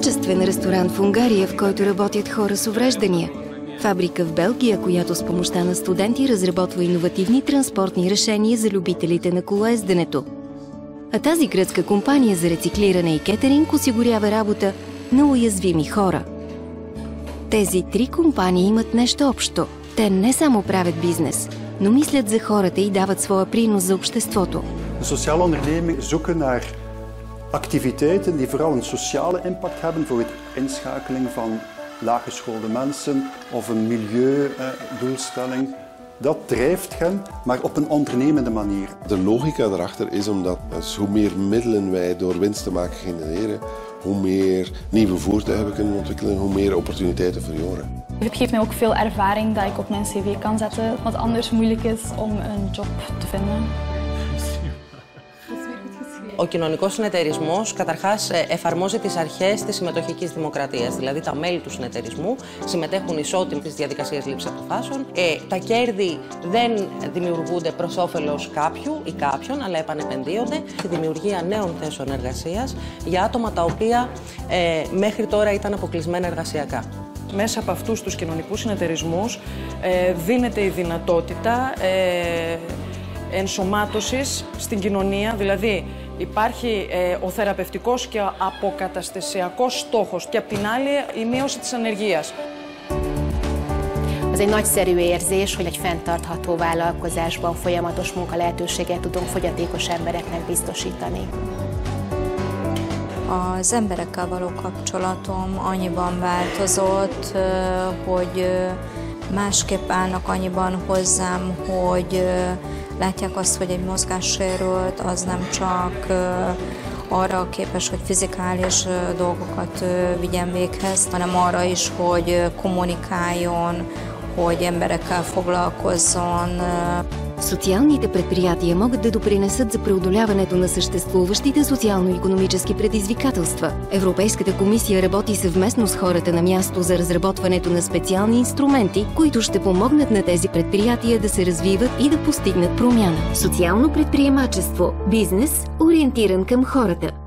качествен ресторант в Унгария, в който работят хора с увреждания. Фабрика в Белгия, която с помощта на студенти разработва иновативни транспортни решения за любителите на колоезденето. А тази гръцка компания за рециклиране и кетеринг осигурява работа на уязвими хора. Тези три компании имат нещо общо. Те не само правят бизнес, но мислят за хората и дават своя принос за обществото. De sociale onderneming zoeken naar activiteiten die vooral een sociale impact hebben voor het inschakeling van laaggeschoolde mensen of een milieudoelstelling. Dat drijft hen, maar op een ondernemende manier. De logica daarachter is omdat hoe meer middelen wij door winst te maken genereren, hoe meer nieuwe voertuigen we kunnen ontwikkelen, hoe meer opportuniteiten voor jongeren. Het geeft mij ook veel ervaring dat ik op mijn cv kan zetten, wat anders moeilijk is om een job te vinden. Ο κοινωνικός συνεταιρισμός καταρχάς εφαρμόζει τις αρχές της συμμετοχικής δημοκρατίας. Δηλαδή τα μέλη του συνεταιρισμού συμμετέχουν ισότιμα στις διαδικασίες λήψης αποφάσεων. Τα κέρδη δεν δημιουργούνται προς όφελος κάποιου ή κάποιον, αλλά επανεπενδύονται στη δημιουργία νέων θέσεων εργασίας για άτομα τα οποία μέχρι τώρα ήταν αποκλεισμένα εργασιακά. Μέσα από αυτούς τους κοινωνικούς συνεταιρισμούς δίνεται η δυνατότητα ενσωμάτωσης στην κοινωνία, δηλαδή υπάρχει ο θεραπευτικός και αποκαταστασιακός stόχos και απ' την άλλη η műősi της ανεργίας. Az egy nagyszerű érzés, hogy egy fenntartható vállalkozásban folyamatos munkalehetőséget tudunk fogyatékos embereknek biztosítani. Az emberekkel való kapcsolatom annyiban változott, hogy másképp állnak annyiban hozzám, hogy látják azt, hogy egy mozgássérült az nem csak arra képes, hogy fizikális dolgokat vigyen véghez, hanem arra is, hogy kommunikáljon, hogy emberekkel foglalkozzon. Социалните предприятия могат да допринесат за преодоляването на съществуващите социално-икономически предизвикателства. Европейската комисия работи съвместно с хората на място за разработването на специални инструменти, които ще помогнат на тези предприятия да се развиват и да постигнат промяна. Социално предприемачество – бизнес, ориентиран към хората.